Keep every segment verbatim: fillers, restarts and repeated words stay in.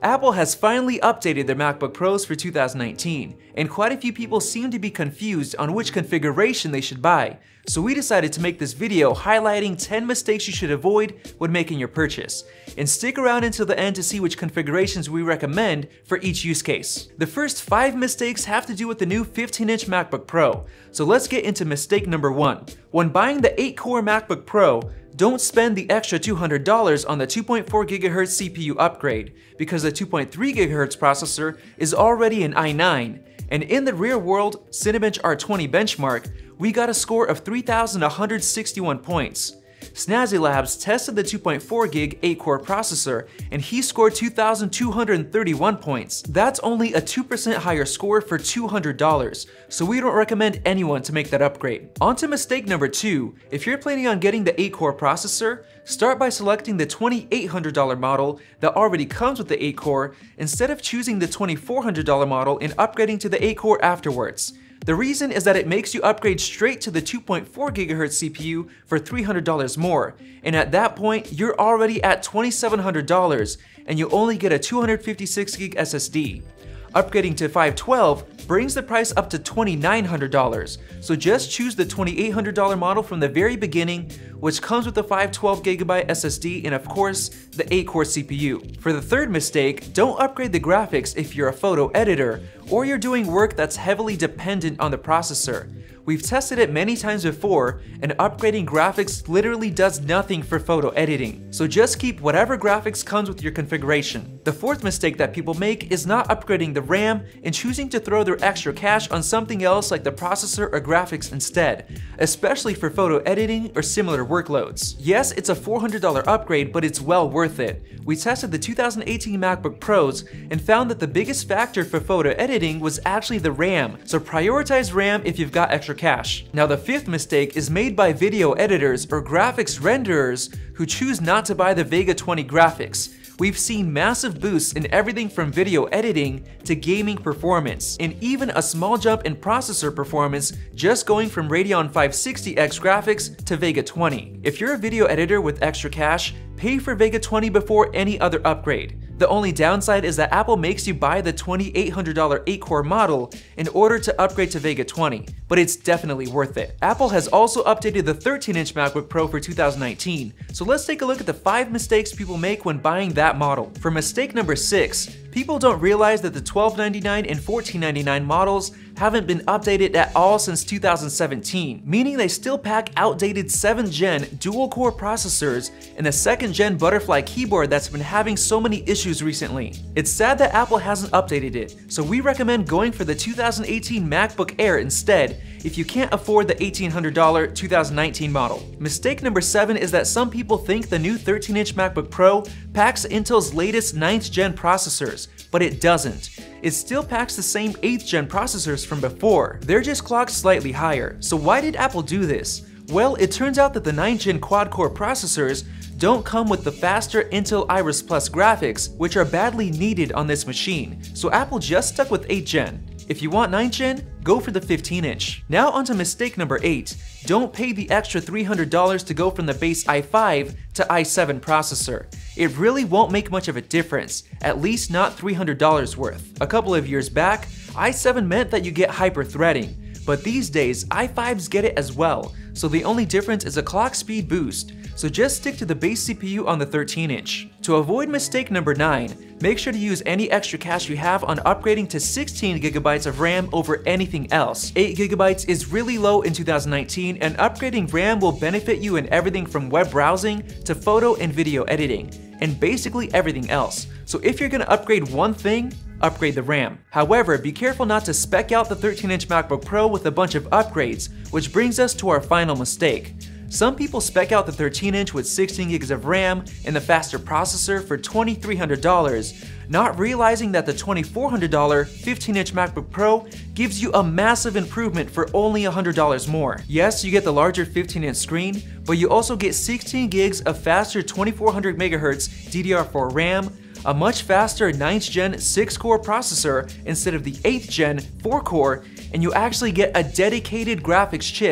Apple has finally updated their MacBook Pros for two thousand nineteen, and quite a few people seem to be confused on which configuration they should buy. So we decided to make this video highlighting ten mistakes you should avoid when making your purchase. And stick around until the end to see which configurations we recommend for each use case. The first five mistakes have to do with the new fifteen inch MacBook Pro. So let's get into mistake number one. When buying the eight core MacBook Pro, don't spend the extra two hundred dollars on the two point four gigahertz C P U upgrade, because the two point three gigahertz processor is already an i nine, and in the real world Cinebench R twenty benchmark, we got a score of three thousand one hundred sixty-one points. Snazzy Labs tested the two point four gig eight core processor, and he scored two thousand two hundred thirty-one points. That's only a two percent higher score for two hundred dollars, so we don't recommend anyone to make that upgrade. On to mistake number two. If you're planning on getting the eight core processor, start by selecting the twenty-eight hundred dollar model that already comes with the eight core, instead of choosing the twenty-four hundred dollar model and upgrading to the eight core afterwards. The reason is that it makes you upgrade straight to the two point four gigahertz C P U for three hundred dollars more, and at that point, you're already at twenty-seven hundred dollars, and you only get a two hundred fifty-six gig S S D. Upgrading to five twelve brings the price up to twenty-nine hundred dollars, so just choose the twenty-eight hundred dollar model from the very beginning, which comes with the five twelve gigabyte S S D and of course, the eight core C P U. For the third mistake, don't upgrade the graphics if you're a photo editor, or you're doing work that's heavily dependent on the processor. We've tested it many times before, and upgrading graphics literally does nothing for photo editing. So just keep whatever graphics comes with your configuration. The fourth mistake that people make is not upgrading the RAM and choosing to throw their extra cash on something else like the processor or graphics instead, especially for photo editing or similar workloads. Yes, it's a four hundred dollar upgrade, but it's well worth it. We tested the two thousand eighteen MacBook Pros and found that the biggest factor for photo editing was actually the RAM, so prioritize RAM if you've got extra cash. Now the fifth mistake is made by video editors or graphics renderers who choose not to buy the Vega twenty graphics. We've seen massive boosts in everything from video editing to gaming performance, and even a small jump in processor performance just going from Radeon five sixty X graphics to Vega twenty. If you're a video editor with extra cash, pay for Vega twenty before any other upgrade. The only downside is that Apple makes you buy the twenty-eight hundred dollar eight core model in order to upgrade to Vega twenty, but it's definitely worth it. Apple has also updated the thirteen inch MacBook Pro for two thousand nineteen, so let's take a look at the five mistakes people make when buying that model. For mistake number six, people don't realize that the twelve ninety-nine and fourteen ninety-nine models haven't been updated at all since two thousand seventeen, meaning they still pack outdated seventh gen dual-core processors and a second gen Butterfly keyboard that's been having so many issues recently. It's sad that Apple hasn't updated it, so we recommend going for the two thousand eighteen MacBook Air instead if you can't afford the eighteen hundred dollar two thousand nineteen model. Mistake number seven is that some people think the new thirteen inch MacBook Pro packs Intel's latest ninth gen processors, but it doesn't. It still packs the same eighth gen processors from before. They're just clocked slightly higher. So why did Apple do this? Well, it turns out that the ninth gen quad-core processors don't come with the faster Intel Iris Plus graphics, which are badly needed on this machine. So Apple just stuck with eighth gen. If you want ninth gen, go for the fifteen inch. Now onto mistake number eight. Don't pay the extra three hundred dollars to go from the base i five to i seven processor. It really won't make much of a difference, at least not three hundred dollars worth. A couple of years back, i seven meant that you get hyper-threading, but these days i fives get it as well, so the only difference is a clock speed boost. So just stick to the base C P U on the thirteen inch. To avoid mistake number nine, make sure to use any extra cash you have on upgrading to sixteen gigabytes of RAM over anything else. eight gigabytes is really low in two thousand nineteen, and upgrading RAM will benefit you in everything from web browsing to photo and video editing, and basically everything else. So if you're gonna upgrade one thing, upgrade the RAM. However, be careful not to spec out the thirteen inch MacBook Pro with a bunch of upgrades, which brings us to our final mistake. Some people spec out the thirteen inch with sixteen gigs of RAM and the faster processor for twenty-three hundred dollars, not realizing that the twenty-four hundred dollar fifteen inch MacBook Pro gives you a massive improvement for only one hundred dollars more. Yes, you get the larger fifteen inch screen, but you also get sixteen gigs of faster twenty-four hundred megahertz D D R four RAM, a much faster ninth gen six core processor instead of the eighth gen four core, and you actually get a dedicated graphics chip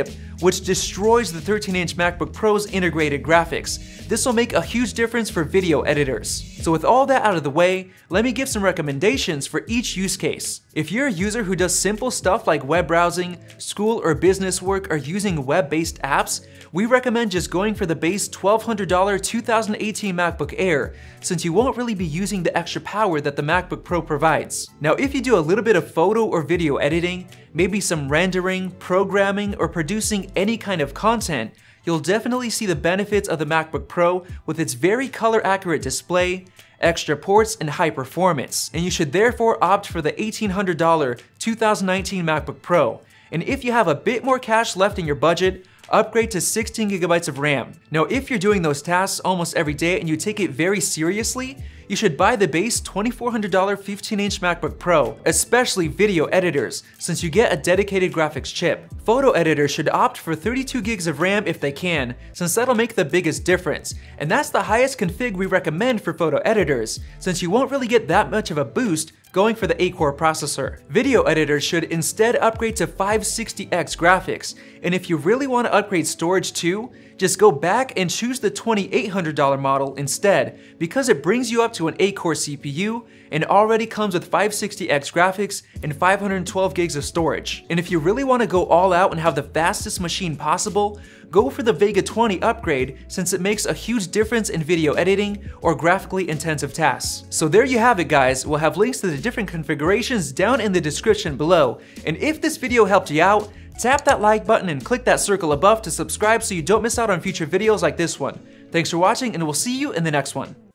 which destroys the thirteen inch MacBook Pro's integrated graphics. This will make a huge difference for video editors. So with all that out of the way, let me give some recommendations for each use case. If you're a user who does simple stuff like web browsing, school or business work, or using web-based apps, we recommend just going for the base twelve hundred dollar two thousand eighteen MacBook Air, since you won't really be using the extra power that the MacBook Pro provides. Now, if you do a little bit of photo or video editing, maybe some rendering, programming, or producing any kind of content, you'll definitely see the benefits of the MacBook Pro with its very color-accurate display, extra ports, and high performance, and you should therefore opt for the eighteen hundred dollar two thousand nineteen MacBook Pro. And if you have a bit more cash left in your budget, upgrade to sixteen gigabytes of RAM. Now, if you're doing those tasks almost every day and you take it very seriously, you should buy the base twenty-four hundred dollar fifteen inch MacBook Pro, especially video editors, since you get a dedicated graphics chip. Photo editors should opt for thirty-two gigs of RAM if they can, since that'll make the biggest difference. And that's the highest config we recommend for photo editors, since you won't really get that much of a boost going for the eight core processor. Video editors should instead upgrade to five sixty X graphics, and if you really want to upgrade storage too, just go back and choose the twenty-eight hundred dollar model instead, because it brings you up to an eight core C P U and already comes with five sixty X graphics and five hundred twelve gigs of storage. And if you really want to go all out and have the fastest machine possible, go for the Vega twenty upgrade, since it makes a huge difference in video editing or graphically intensive tasks. So there you have it, guys. We'll have links to the different configurations down in the description below. And if this video helped you out, tap that like button and click that circle above to subscribe so you don't miss out on future videos like this one. Thanks for watching, and we'll see you in the next one.